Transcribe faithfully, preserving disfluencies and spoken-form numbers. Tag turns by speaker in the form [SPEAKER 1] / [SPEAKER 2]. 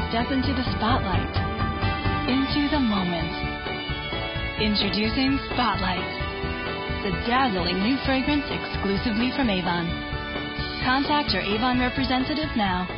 [SPEAKER 1] step into the spotlight, into the moment. Introducing Spotlight, the dazzling new fragrance exclusively from Avon. Contact your Avon representative now.